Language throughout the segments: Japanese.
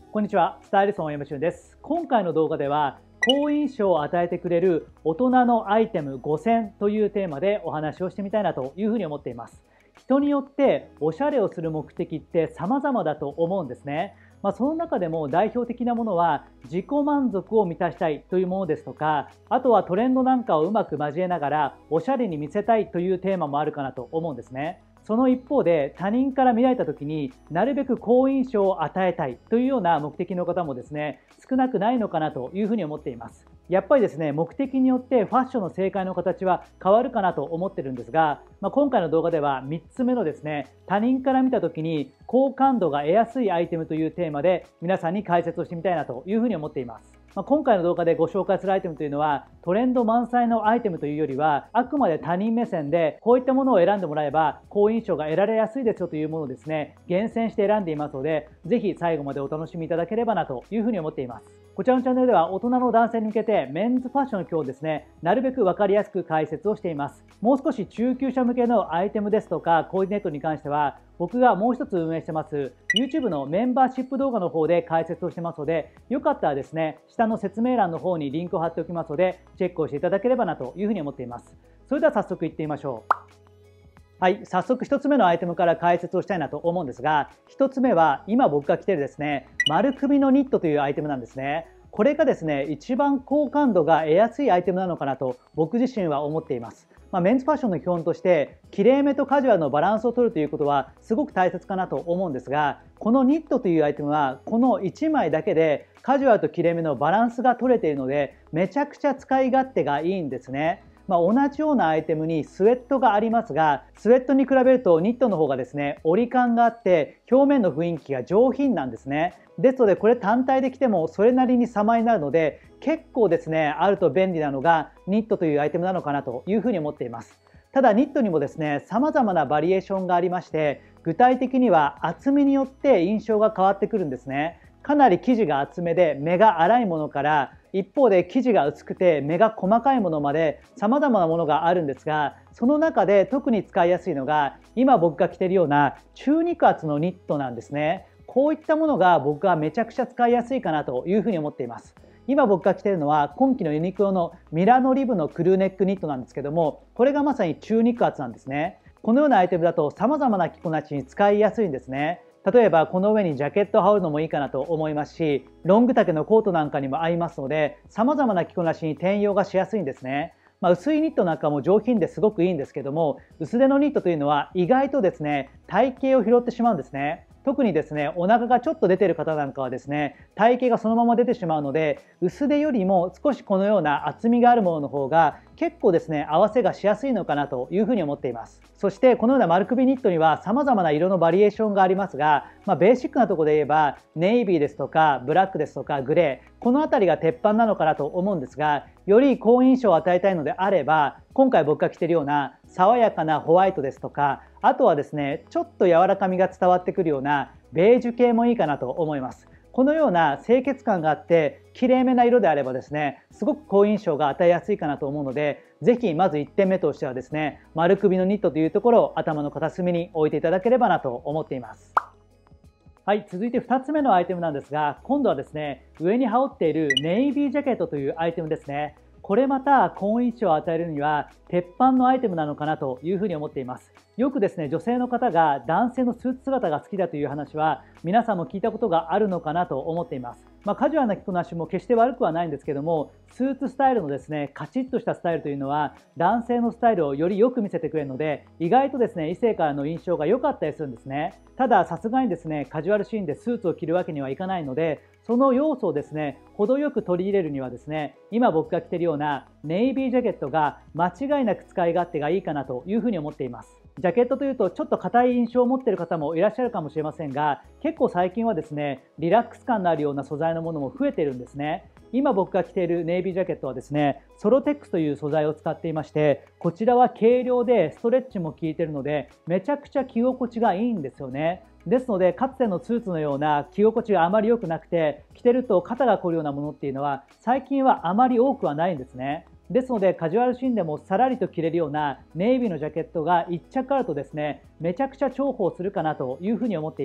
こんにちは、スタイリストの山俊です。今回の動画では好印象を与えてくれる大人のアイテム5選というテーマでお話をしてみたいなというふうに思っています。人によっておしゃれをする目的って様々だと思うんですね。その中でも代表的なものは自己満足を満たしたいというものですとか、あとはトレンドなんかをうまく交えながらおしゃれに見せたいというテーマもあるかなと思うんですね。その一方で他人から見られた時になるべく好印象を与えたいというような目的の方もですね、少なくないのかなというふうに思っています。やっぱりですね、目的によってファッションの正解の形は変わるかなと思ってるんですが、今回の動画では3つ目のですね、他人から見た時に好感度が得やすいアイテムというテーマで皆さんに解説をしてみたいなというふうに思っています。今回の動画でご紹介するアイテムというのはトレンド満載のアイテムというよりは、あくまで他人目線でこういったものを選んでもらえば好印象が得られやすいですよというものをですね、厳選して選んでいますので、ぜひ最後までお楽しみいただければなというふうに思っています。こちらのチャンネルでは大人の男性に向けてメンズファッションの今日ですね、なるべく分かりやすく解説をしています。もう少し中級者向けのアイテムですとかコーディネートに関しては、僕がもう一つ運営してます YouTube のメンバーシップ動画の方で解説をしてますので、よかったらですね、下の説明欄の方にリンクを貼っておきますので、チェックをしていただければなというふうに思っています。それでは早速いってみましょう。はい、早速1つ目のアイテムから解説をしたいなと思うんですが、1つ目は今僕が着ているですね、丸首のニットというアイテムなんですね。これがですね、一番好感度が得やすいアイテムなのかなと僕自身は思っています。メンズファッションの基本としてきれいめとカジュアルのバランスを取るということはすごく大切かなと思うんですが、このニットというアイテムはこの1枚だけでカジュアルときれいめのバランスが取れているので、めちゃくちゃ使い勝手がいいんですね。同じようなアイテムにスウェットがありますが、スウェットに比べるとニットの方がですね、折り感があって表面の雰囲気が上品なんですね。ですのでこれ単体で着てもそれなりに様になるので、結構ですね、あると便利なのがニットというアイテムなのかなというふうに思っています。ただニットにもですね、様々なバリエーションがありまして、具体的には厚みによって印象が変わってくるんですね。かなり生地が厚めで目が粗いものから、一方で生地が薄くて目が細かいものまで様々なものがあるんですが、その中で特に使いやすいのが今僕が着ているような中肉厚のニットなんですね。こういったものが僕はめちゃくちゃ使いやすいかなというふうに思っています。今僕が着ているのは今季のユニクロのミラノリブのクルーネックニットなんですけども、これがまさに中肉厚なんですね。このようなアイテムだと様々な着こなしに使いやすいんですね。例えばこの上にジャケットを羽織るのもいいかなと思いますし、ロング丈のコートなんかにも合いますので、様々な着こなしに転用がしやすいんですね。薄いニットなんかも上品ですごくいいんですけども、薄手のニットというのは意外とですね、体型を拾ってしまうんですね。特にですね、お腹がちょっと出ている方なんかはですね、体型がそのまま出てしまうので、薄手よりも少しこのような厚みがあるものの方が結構ですね、合わせがしやすいのかなというふうに思っています。そしてこのような丸首ニットには様々な色のバリエーションがありますが、ベーシックなところで言えばネイビーですとかブラックですとかグレー、この辺りが鉄板なのかなと思うんですが、より好印象を与えたいのであれば、今回僕が着ているような爽やかなホワイトですとか、あとはですね、ちょっと柔らかみが伝わってくるようなベージュ系もいいかなと思います。このような清潔感があってきれいめな色であればですね、すごく好印象が与えやすいかなと思うので、ぜひまず1点目としてはですね、丸首のニットというところを頭の片隅に置いていただければなと思っています。はい、続いて2つ目のアイテムなんですが、今度はですね、上に羽織っているネイビージャケットというアイテムですね。これまた好印象を与えるには鉄板のアイテムなのかなというふうに思っています。よくですね、女性の方が男性のスーツ姿が好きだという話は皆さんも聞いたことがあるのかなと思っています。カジュアルな着こなしも決して悪くはないんですけども、スーツスタイルのですね、カチッとしたスタイルというのは男性のスタイルをよりよく見せてくれるので、意外とですね、異性からの印象が良かったりするんですね。たださすがにですね、カジュアルシーンでスーツを着るわけにはいかないので、その要素をですね、程よく取り入れるにはですね、今僕が着ているようなネイビージャケットが間違いなく使い勝手がいいかなというふうに思っています。ジャケットというとちょっと硬い印象を持っている方もいらっしゃるかもしれませんが、結構最近はですね、リラックス感のあるような素材のものも増えているんですね。今僕が着ているネイビージャケットはですね、ソロテックスという素材を使っていまして、こちらは軽量でストレッチも効いているので、めちゃくちゃ着心地がいいんですよね。ですので、かつてのスーツのような着心地があまり良くなくて、着てると肩が凝るようなものっていうのは最近はあまり多くはないんですね。ですのでカジュアルシーンでもさらりと着れるようなネイビーのジャケットが1着あるとですね、めちゃくちゃ重宝するかなというふうに思っています。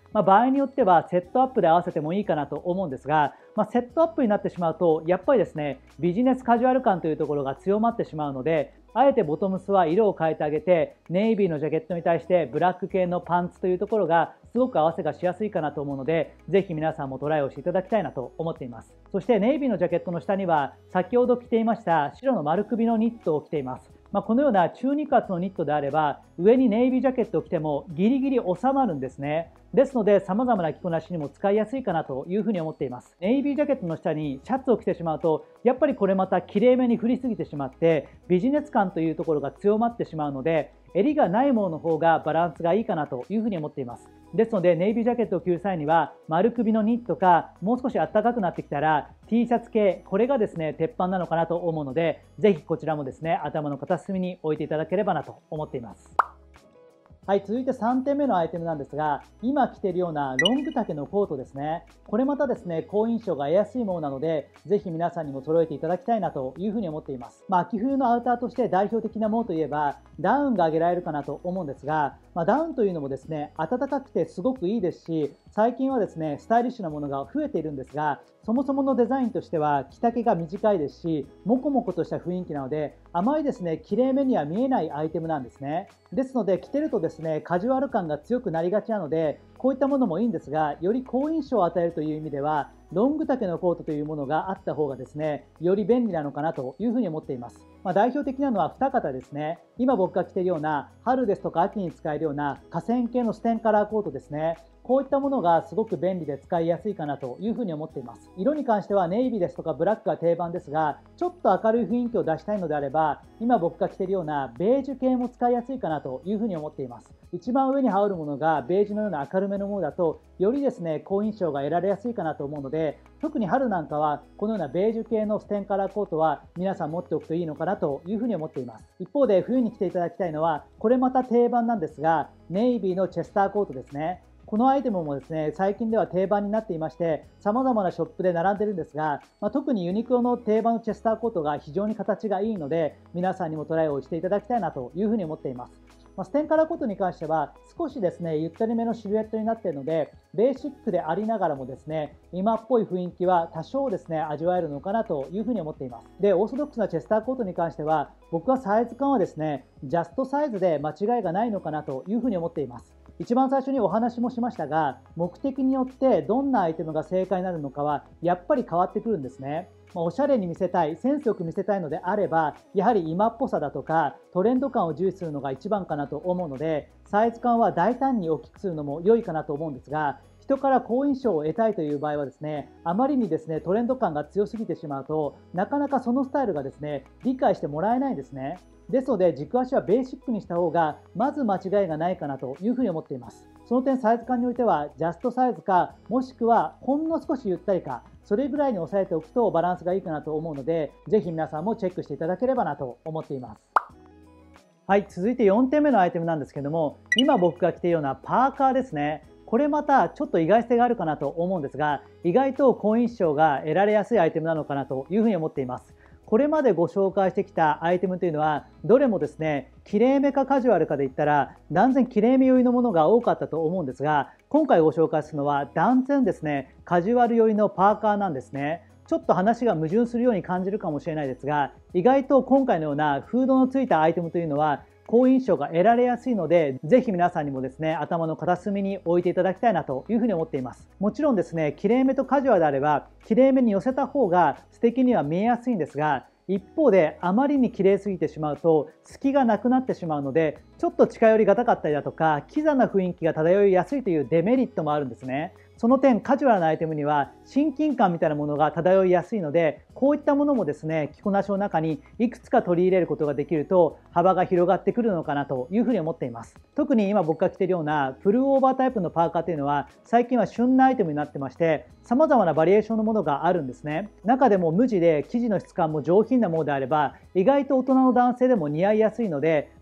場合によってはセットアップで合わせてもいいかなと思うんですが、セットアップになってしまうとやっぱりですね、ビジネスカジュアル感というところが強まってしまうので、あえてボトムスは色を変えてあげて、ネイビーのジャケットに対してブラック系のパンツというところがすごく合わせがしやすいかなと思うので、ぜひ皆さんもトライをしていただきたいなと思っています。そしてネイビーのジャケットの下には先ほど着ていました白の丸首のニットを着ています。このような中肉厚のニットであれば上にネイビージャケットを着てもギリギリ収まるんですね。ですので様々な着こなしにも使いやすいかなというふうに思っています。ネイビージャケットの下にシャツを着てしまうとやっぱりこれまたきれいめに振りすぎてしまってビジネス感というところが強まってしまうので、襟がないものの方がバランスがいいかなというふうに思っています。ですのでネイビージャケットを着る際には丸首のニットか、もう少し暖かくなってきたら T シャツ系、これがですね鉄板なのかなと思うので、ぜひこちらもですね頭の片隅に置いていただければなと思っています。はい、続いて3点目のアイテムなんですが、今着ているようなロング丈のコートですね。これまたですね、好印象が得やすいものなので、ぜひ皆さんにも揃えていただきたいなというふうに思っています。秋冬のアウターとして代表的なものといえば、ダウンが挙げられるかなと思うんですが、ダウンというのもですね、暖かくてすごくいいですし、最近はですね、スタイリッシュなものが増えているんですが、そもそものデザインとしては着丈が短いですし、モコモコとした雰囲気なので、あまりですね、綺麗めには見えないアイテムなんですね。ですので、着てるとですね、カジュアル感が強くなりがちなので、こういったものもいいんですが、より好印象を与えるという意味では、ロング丈のコートというものがあった方がですね、より便利なのかなというふうに思っています。代表的なのは2型ですね。今僕が着ているような春ですとか秋に使えるような河川系のステンカラーコートですね。こういったものがすごく便利で使いやすいかなというふうに思っています。色に関してはネイビーですとかブラックが定番ですが、ちょっと明るい雰囲気を出したいのであれば、今僕が着ているようなベージュ系も使いやすいかなというふうに思っています。一番上に羽織るものがベージュのような明るめのものだと、よりですね、好印象が得られやすいかなと思うので、特に春なんかはこのようなベージュ系のステンカラーコートは皆さん持っておくといいのかなというふうに思っています。一方で冬に着ていただきたいのは、これまた定番なんですが、ネイビーのチェスターコートですね。このアイテムもですね、最近では定番になっていまして、様々なショップで並んでるんですが、特にユニクロの定番のチェスターコートが非常に形がいいので、皆さんにもトライをしていただきたいなというふうに思っています。ステンカラーコートに関しては少しですね、ゆったりめのシルエットになっているので、ベーシックでありながらもですね、今っぽい雰囲気は多少ですね、味わえるのかなというふうに思っています。で、オーソドックスなチェスターコートに関しては、僕はサイズ感はですね、ジャストサイズで間違いがないのかなというふうに思っています。一番最初にお話もしましたが、目的によってどんなアイテムが正解になるのかはやっぱり変わってくるんですね。おしゃれに見せたい、センスよく見せたいのであれば、やはり今っぽさだとかトレンド感を重視するのが一番かなと思うので、サイズ感は大胆に大きくするのも良いかなと思うんですが、人から好印象を得たいという場合はですね、あまりにですねトレンド感が強すぎてしまうと、なかなかそのスタイルがですね理解してもらえないんですね。ですので軸足はベーシックにした方がまず間違いがないかなというふうに思っています。その点サイズ感においてはジャストサイズか、もしくはほんの少しゆったりか、それぐらいに抑えておくとバランスがいいかなと思うので、ぜひ皆さんもチェックしていただければなと思っています。はい、続いて4点目のアイテムなんですけども、今僕が着ているようなパーカーですね。これまたちょっと意外性があるかなと思うんですが、意外と好印象が得られやすいアイテムなのかなというふうに思っています。これまでご紹介してきたアイテムというのはどれもですね、きれいめかカジュアルかで言ったら断然きれいめ寄りのものが多かったと思うんですが、今回ご紹介するのは断然ですね、カジュアル寄りのパーカーなんですね。ちょっと話が矛盾するように感じるかもしれないですが、意外と今回のようなフードのついたアイテムというのは好印象が得られやすいので、ぜひ皆さんにもですね、頭の片隅に置いていただきたいなというふうに思っています。もちろんですね、きれいめとカジュアルであれば、きれいめに寄せた方が素敵には見えやすいんですが、一方であまりに綺麗すぎてしまうと隙がなくなってしまうので、ちょっと近寄りがたかったりだとか、キザな雰囲気が漂いやすいというデメリットもあるんですね。その点、カジュアルなアイテムには親近感みたいなものが漂いやすいので、こういったものもですね、着こなしの中にいくつか取り入れることができると幅が広がってくるのかなというふうに思っています。特に今僕が着ているようなフルオーバータイプのパーカーというのは最近は旬なアイテムになってまして、様々なバリエーションのものがあるんですね。中でも無地で生地の質感も上品なものであれば、意外と大人の男性でも似合いやすいので、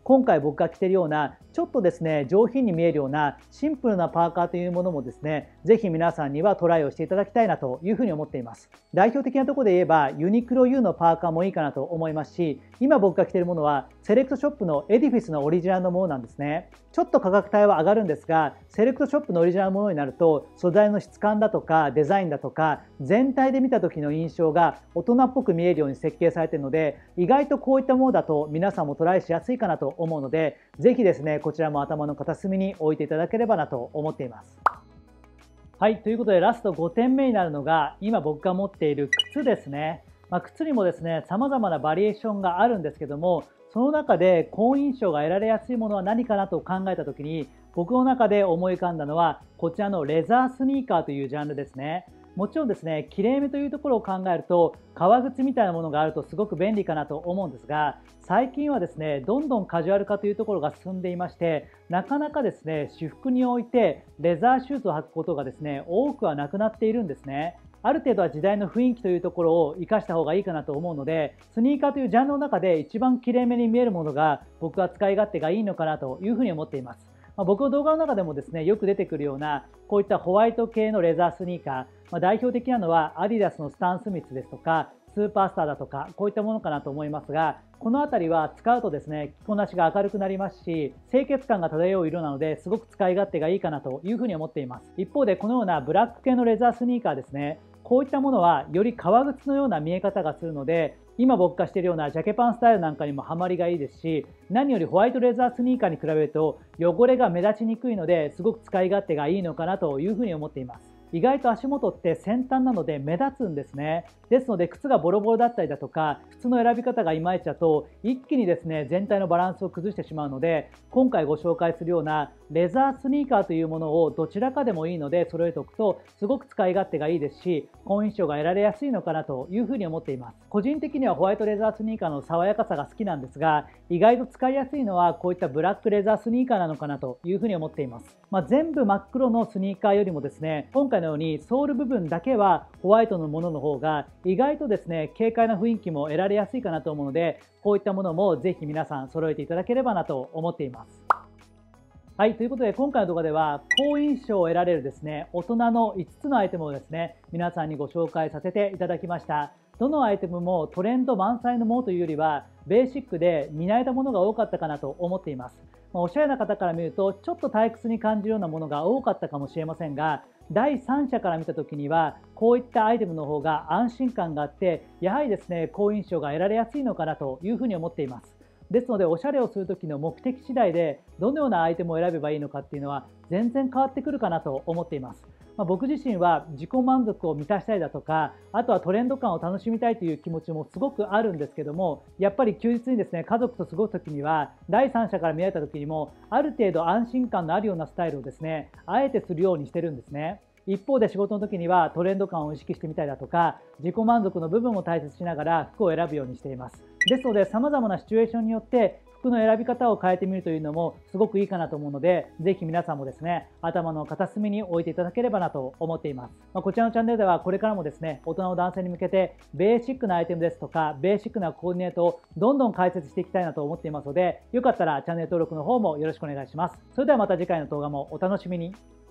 今回僕が着ているようなちょっとですね上品に見えるようなシンプルなパーカーというものもですね、ぜひ皆さんにはトライをしていただきたいなというふうに思っています。代表的なところで言えばユニクロ U のパーカーもいいかなと思いますし、今僕が着ているものはセレクトショップのエディフィスのオリジナルのものなんですね。ちょっと価格帯は上がるんですが、セレクトショップのオリジナルのものになると素材の質感だとかデザインだとか全体で見た時の印象が大人っぽく見えるように設計されているので、意外とこういったものだと皆さんもトライしやすいかなと思うので、ぜひですねこちらも頭の片隅に置いていただければなと思っています。はい、ということでラスト5点目になるのが今僕が持っている靴ですね。靴にもですね様々なバリエーションがあるんですけども、その中で好印象が得られやすいものは何かなと考えた時に、僕の中で思い浮かんだのはこちらのレザースニーカーというジャンルですね。もちろんですね、きれいめというところを考えると革靴みたいなものがあるとすごく便利かなと思うんですが、最近はですねどんどんカジュアル化というところが進んでいまして、なかなかですね私服においてレザーシューズを履くことがですね多くはなくなっているんですね。ある程度は時代の雰囲気というところを生かした方がいいかなと思うので、スニーカーというジャンルの中で一番きれいめに見えるものが僕は使い勝手がいいのかなというふうに思っています。僕の動画の中でもですねよく出てくるようなこういったホワイト系のレザースニーカー、代表的なのはアディダスのスタン・スミスですとかスーパースターだとかこういったものかなと思いますが、この辺りは使うとですね着こなしが明るくなりますし、清潔感が漂う色なのですごく使い勝手がいいかなというふうに思っています。一方でこのようなブラック系のレザースニーカーですね、こういったものはより革靴のような見え方がするので、今僕がしているようなジャケパンスタイルなんかにもハマりがいいですし、何よりホワイトレザースニーカーに比べると汚れが目立ちにくいのですごく使い勝手がいいのかなというふうに思っています。意外と足元って先端なので目立つんですね。ですので靴がボロボロだったりだとか靴の選び方がいまいちだと一気にですね全体のバランスを崩してしまうので、今回ご紹介するようなレザースニーカーというものをどちらかでもいいので揃えておくとすごく使い勝手がいいですし、好印象が得られやすいのかなというふうに思っています。個人的にはホワイトレザースニーカーの爽やかさが好きなんですが、意外と使いやすいのはこういったブラックレザースニーカーなのかなというふうに思っています。全部真っ黒のスニーカーよりもですね、今回のようにソール部分だけはホワイトのものの方が意外とですね軽快な雰囲気も得られやすいかなと思うので、こういったものもぜひ皆さん揃えていただければなと思っています。はい、ということで今回の動画では好印象を得られるですね大人の5つのアイテムをですね皆さんにご紹介させていただきました。どのアイテムもトレンド満載のものというよりはベーシックで見慣れたものが多かったかなと思っています。おしゃれな方から見るとちょっと退屈に感じるようなものが多かったかもしれませんが、第三者から見た時にはこういったアイテムの方が安心感があって、やはりですね好印象が得られやすいのかなというふうに思っています。ですのでおしゃれをする時の目的次第でどのようなアイテムを選べばいいのかっていうのは全然変わってくるかなと思っています。僕自身は自己満足を満たしたいだとか、あとはトレンド感を楽しみたいという気持ちもすごくあるんですけども、やっぱり休日にですね家族と過ごす時には第三者から見られた時にもある程度安心感のあるようなスタイルをですねあえてするようにしてるんですね。一方で仕事の時にはトレンド感を意識してみたりだとか、自己満足の部分を大切にしながら服を選ぶようにしています。ですので様々なシチュエーションによって服の選び方を変えてみるというのもすごくいいかなと思うので、ぜひ皆さんもですね頭の片隅に置いていただければなと思っています。こちらのチャンネルではこれからもですね大人の男性に向けてベーシックなアイテムですとかベーシックなコーディネートをどんどん解説していきたいなと思っていますので、よかったらチャンネル登録の方もよろしくお願いします。それではまた次回の動画もお楽しみに。